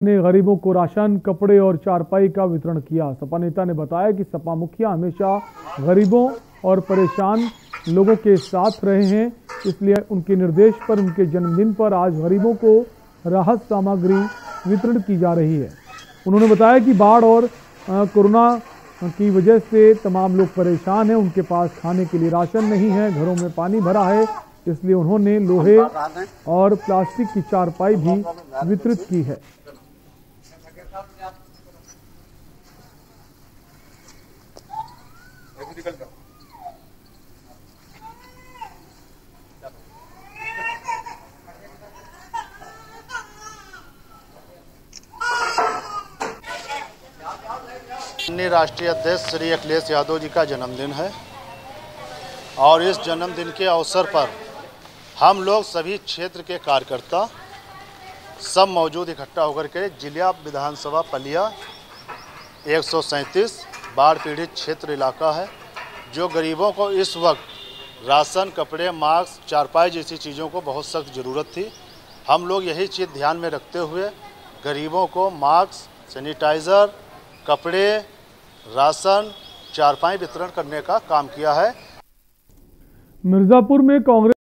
ने गरीबों को राशन, कपड़े और चारपाई का वितरण किया। सपा नेता ने बताया कि सपा मुखिया हमेशा गरीबों और परेशान लोगों के साथ रहे हैं, इसलिए उनके निर्देश पर उनके जन्मदिन पर आज गरीबों को राहत सामग्री वितरण की जा रही है। उन्होंने बताया कि बाढ़ और कोरोना की वजह से तमाम लोग परेशान हैं, उनके पास खाने के लिए राशन नहीं है, घरों में पानी भरा है, इसलिए उन्होंने लोहे और प्लास्टिक की चारपाई भी वितरित की है। राष्ट्रीय अध्यक्ष श्री अखिलेश यादव जी का जन्मदिन है और इस जन्मदिन के अवसर पर हम लोग सभी क्षेत्र के कार्यकर्ता सब मौजूद इकट्ठा होकर के जिला विधानसभा पलिया 137 बाढ़ पीड़ित क्षेत्र इलाका है, जो गरीबों को इस वक्त राशन, कपड़े, मास्क, चारपाई जैसी चीज़ों को बहुत सख्त ज़रूरत थी। हम लोग यही चीज़ ध्यान में रखते हुए गरीबों को मास्क, सैनिटाइज़र, कपड़े, राशन, चारपाई वितरण करने का काम किया है। मिर्जापुर में कांग्रेस